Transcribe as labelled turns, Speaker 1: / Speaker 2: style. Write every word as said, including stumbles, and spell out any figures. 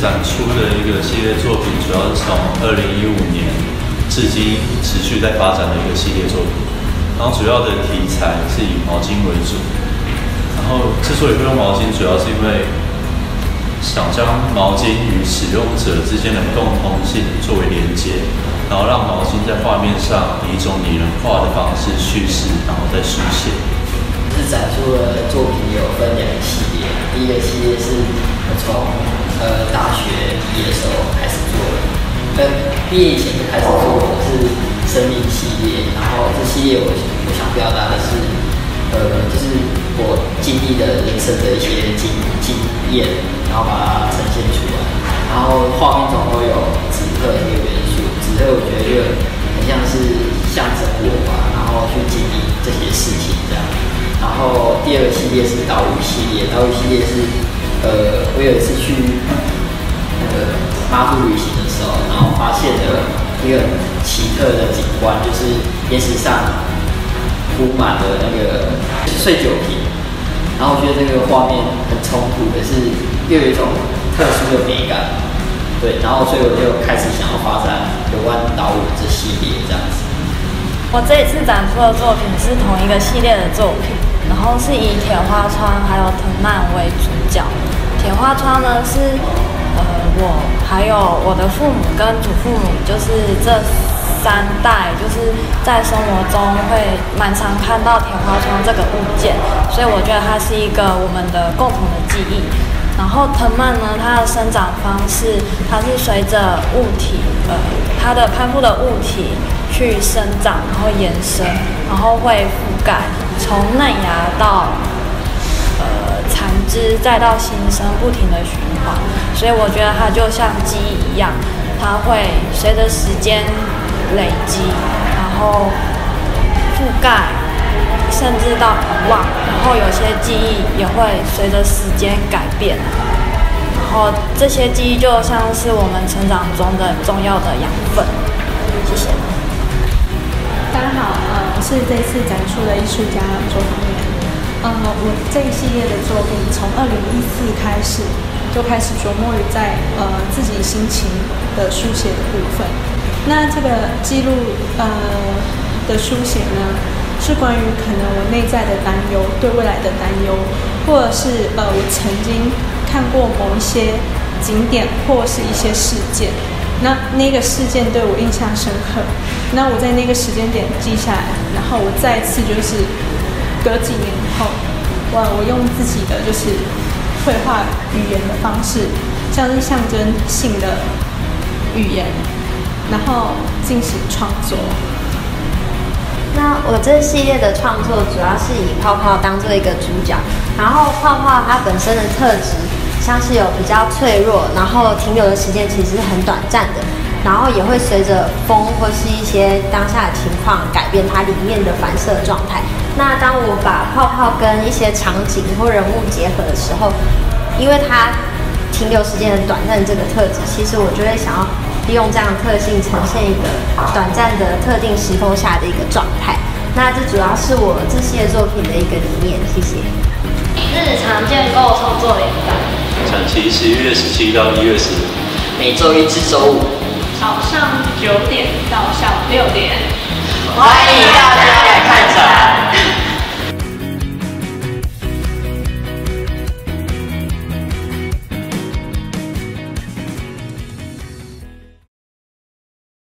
Speaker 1: 展出的一个系列作品，主要是从二零一五年至今持续在发展的一个系列作品。然后主要的题材是以毛巾为主。然后之所以会用毛巾，主要是因为想将毛巾与使用者之间的共通性作为连结，然后让毛巾在画面上以一种拟人化的方式叙事，然后再书写。
Speaker 2: 是展出的作品有分两个系列，第一个系列是我从呃大学毕业的时候开始做的，呃毕业以前就开始做的是生命系列，然后这系列我我想表达的是，呃就是我经历的人生的一些经经验，然后把它呈现出来，然后画面中都有纸鹤这个元素，纸鹤我觉得就很像是象征我吧，然后去经历这些事情这样。然后第二个系列是岛屿系列，岛屿系列是，呃，我有一次去那个马祖旅行的时候，然后发现了一个奇特的景观，就是岩石上铺满了那个碎酒瓶，然后我觉得这个画面很冲突，可是又有一种特殊的美感，对，然后所以我就开始想要发展有关岛屿这系列这样子。
Speaker 3: 我这一次展出的作品是同一个系列的作品，然后是以铁花窗还有藤蔓为主角。铁花窗呢是呃我还有我的父母跟祖父母，就是这三代就是在生活中会蛮常看到铁花窗这个物件，所以我觉得它是一个我们的共同的记忆。然后藤蔓呢，它的生长方式，它是随着物体呃它的攀附的物体去生长，然后延伸，然后会覆盖从嫩芽到呃残枝，再到新生，不停的循环。所以我觉得它就像记忆一样，它会随着时间累积，然后覆盖，甚至到遗忘。然后有些记忆也会随着时间改变。然后这些记忆就像是我们成长中的重要的养分。谢谢。
Speaker 4: 大家好，呃，我是这次展出的艺术家周芳媛。呃，我这一系列的作品从二零一四开始就开始琢磨于在呃自己心情的书写的部分。那这个记录呃的书写呢，是关于可能我内在的担忧，对未来的担忧，或者是呃我曾经看过某一些景点或是一些事件。那那个事件对我印象深刻，那我在那个时间点记下来，然后我再次就是隔几年后，我我用自己的就是绘画语言的方式，像是象征性的语言，然后进行创作。
Speaker 5: 那我这系列的创作主要是以泡泡当做一个主角，然后泡泡它本身的特质像是有比较脆弱，然后停留的时间其实是很短暂的，然后也会随着风或是一些当下的情况改变它里面的反射状态。那当我把泡泡跟一些场景或人物结合的时候，因为它停留时间很短暂的这个特质，其实我就会想要利用这样的特性呈现一个短暂的特定时空下的一个状态。那这主要是我这系列作品的一个理念。谢谢。
Speaker 3: 日常建构创作连载，
Speaker 1: 展期十一月十七到一月十五，
Speaker 2: 每周一至周五
Speaker 6: 早上九点到下午六点。
Speaker 2: 欢迎。